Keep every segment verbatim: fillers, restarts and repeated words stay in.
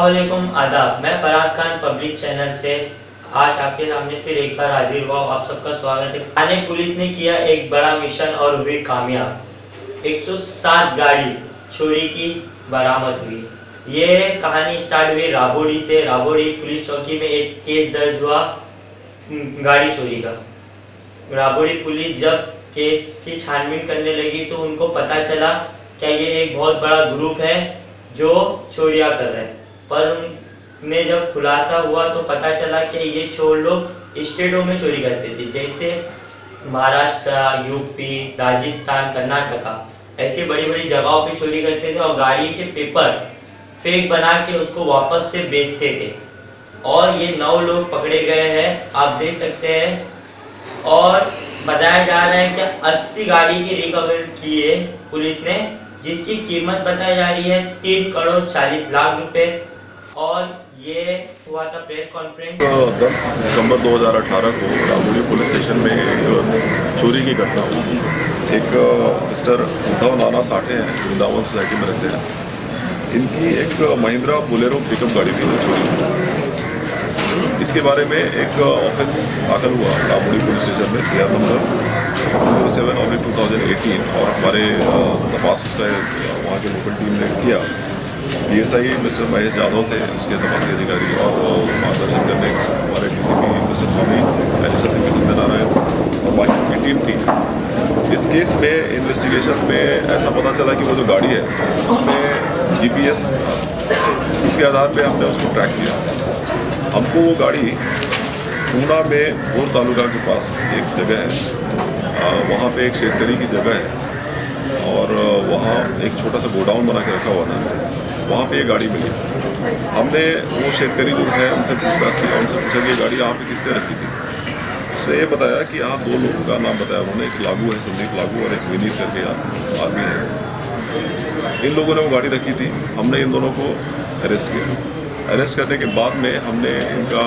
अस्सलामुअलैकुम आदाब। मैं फराज खान पब्लिक चैनल से आज आपके सामने फिर एक बार हाजिर हुआ। आप सबका स्वागत है। थाने पुलिस ने किया एक बड़ा मिशन और हुई कामयाब। एक सौ सात गाड़ी चोरी की बरामद हुई। ये कहानी स्टार्ट हुई राबोड़ी से। राबोड़ी पुलिस चौकी में एक केस दर्ज हुआ गाड़ी चोरी का। राबोड़ी पुलिस जब केस की छानबीन करने लगी तो उनको पता चला क्या ये एक बहुत बड़ा ग्रुप है जो चोरियां कर रहे हैं। पर उन्हें जब खुलासा हुआ तो पता चला कि ये चोर लोग स्टेटों में चोरी करते थे, जैसे महाराष्ट्र, यूपी, राजस्थान, कर्नाटका, ऐसी बड़ी बड़ी जगहों पे चोरी करते थे और गाड़ी के पेपर फेक बना के उसको वापस से बेचते थे। और ये नौ लोग पकड़े गए हैं, आप देख सकते हैं। और बताया जा रहा है कि अस्सी गाड़ी की रिकवर की है पुलिस ने, जिसकी कीमत बताई जा रही है तीन करोड़ चालीस लाख रुपए। और ये हुआ था प्रेस कॉन्फ्रेंस। दस दिसंबर दो हज़ार अठारह को राबोड़ी पुलिस स्टेशन में एक चोरी की घटना हुई। एक मिस्टर उद्धव नाना साठे हैं, वृंदावन सोसाइटी में रहते हैं। इनकी एक महिंद्रा बोलेरो पिकअप गाड़ी थी जो चोरी हुई। इसके बारे में एक ऑफेंस दाखिल हुआ राबोड़ी पुलिस स्टेशन में, C R number seven of two thousand eighteen. और हमारे तपास उसका वहाँ के लोकल टीम ने किया। D S I mister Mahesh Yadav थे उसके तपासी अधिकारी, और मार्गदर्शन करने हमारे D C P mister Swami Elisha Singh Satyanarayan और बाकी की टीम थी। इस केस में इन्वेस्टिगेशन में ऐसा पता चला कि वो जो गाड़ी है उसमें जी पी एस, उसके आधार पे हमने उसको ट्रैक किया। हमको वो गाड़ी पूना में भोर तालुका के पास एक जगह है, वहाँ पे एक शेतकरी की जगह है और वहाँ एक छोटा सा गोडाउन बना के रखा हुआ था, वहाँ पे ये गाड़ी मिली। हमने वो शेतकरी जो है उनसे पूछताछ किया, उनसे पूछा कि ये गाड़ी यहाँ पे किसने रखी थी। उसने ये बताया कि यहाँ दो लोगों का नाम बताया उन्होंने, एक लागू है, संदीप लागू, और एक विनीत करके आदमी है। इन लोगों ने वो गाड़ी रखी थी। हमने इन दोनों को अरेस्ट किया। अरेस्ट करने के बाद में हमने इनका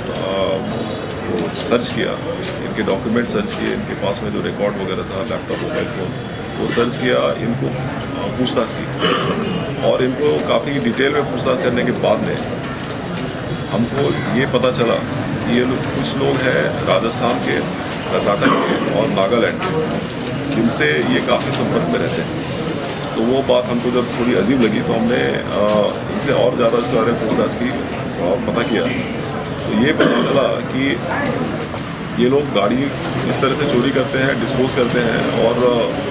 सर्च किया, इनके डॉक्यूमेंट सर्च किए, इनके पास में जो रिकॉर्ड वगैरह था, लैपटॉप, मोबाइल फ़ोन, वो सर्च किया, इनको पूछताछ की। और इनको काफ़ी डिटेल में पूछताछ करने के बाद में हमको ये पता चला कि ये लोग, कुछ लोग हैं राजस्थान के, कर्नाटक के और नागालैंड के, जिनसे ये काफ़ी संपर्क में रहते हैं। तो वो बात हमको जब थोड़ी अजीब लगी तो हमने इनसे और ज़्यादा इसके बारे में पूछताछ की और पता किया। तो ये पता चला कि ये लोग गाड़ी इस तरह से चोरी करते हैं, डिस्पोज करते हैं। और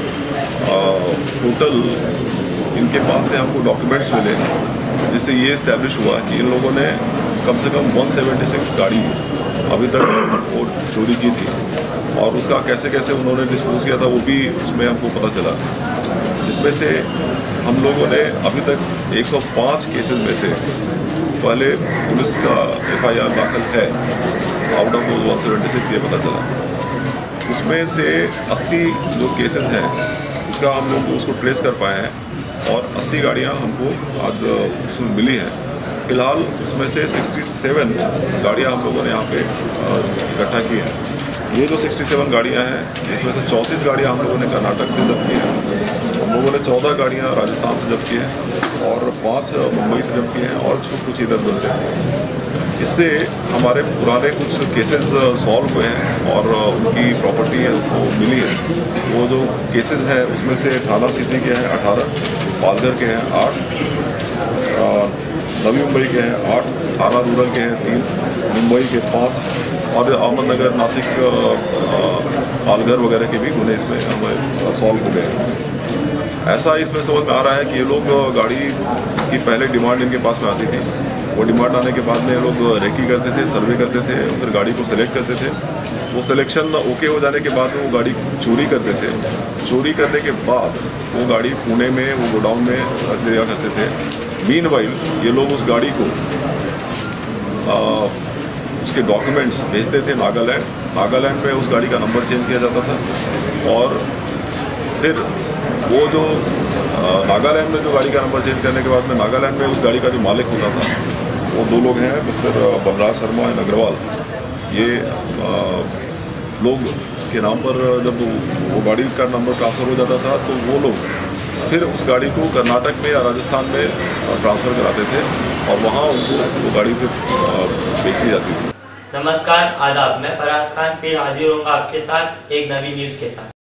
टोटल इनके पास से हमको डॉक्यूमेंट्स मिले जिससे ये इस्टेब्लिश हुआ कि इन लोगों ने कम से कम एक सौ छिहत्तर गाड़ी अभी तक वो चोरी की थी। और उसका कैसे कैसे उन्होंने डिस्पोज किया था वो भी उसमें हमको पता चला। जिसमें से हम लोगों ने अभी तक एक सौ पाँच केसेस में से पहले पुलिस का एफ आई आर दाखिल है, आउट ऑफ एक सौ छिहत्तर ये पता चला। उसमें से अस्सी जो केसेस हैं उसका हम लोग उसको ट्रेस कर पाए हैं और अस्सी गाड़ियाँ हमको आज उसमें मिली हैं। फिलहाल उसमें से सड़सठ गाड़ियाँ हम लोगों ने यहाँ पे इकट्ठा की हैं। ये जो सड़सठ गाड़ियाँ हैं इसमें से चौंतीस गाड़ियाँ हम लोगों ने कर्नाटक से जब्त की हैं, हम लोगों ने चौदह गाड़ियाँ राजस्थान से जब्त की हैं और पाँच मुंबई से जब्त की हैं और कुछ इधर उधर से। इससे हमारे पुराने कुछ केसेस सॉल्व हुए हैं और उनकी प्रॉपर्टी है वो मिली है। वो जो केसेस हैं उसमें से थाना सिटी के हैं अठारह, पालघर के हैं आठ, नवी मुंबई के हैं आठ, थाना रूरल के हैं तीन, मुंबई के पाँच और अहमदनगर, नासिक, पालघर वगैरह के भी गुने इसमें हमें सॉल्व हो गए हैं। ऐसा इसमें समझ में आ रहा है कि ये लोग गाड़ी की पहले डिमांड इनके पास में आती थी, वो डिमांड आने के बाद में ये लोग रेकी करते थे, सर्वे करते थे, फिर गाड़ी को सेलेक्ट करते थे। वो सिलेक्शन ओके हो जाने के बाद में वो गाड़ी चोरी करते थे। चोरी करने के बाद वो गाड़ी पुणे में वो गोडाउन में रख दिया करते थे। मीनवाइल ये लोग उस गाड़ी को आ, उसके डॉक्यूमेंट्स भेजते थे नागालैंड। नागालैंड में उस गाड़ी का नंबर चेंज किया जाता था और फिर वो जो नागालैंड में जो गाड़ी का नंबर चेंज करने के बाद में नागालैंड में उस गाड़ी का जो मालिक होता था वो दो लोग हैं, मिस्टर बलराज शर्मा एंड अग्रवाल। ये आ, लोग के नाम पर जब वो गाड़ी का नंबर ट्रांसफ़र हो जाता था तो वो लोग फिर उस गाड़ी को कर्नाटक में या राजस्थान में ट्रांसफ़र कराते थे और वहाँ उनको वो गाड़ी फिर बेची जाती थी। नमस्कार, आदाब। मैं फराज खान फिर हाजिर होऊंगा आपके साथ एक नवी न्यूज़ के साथ।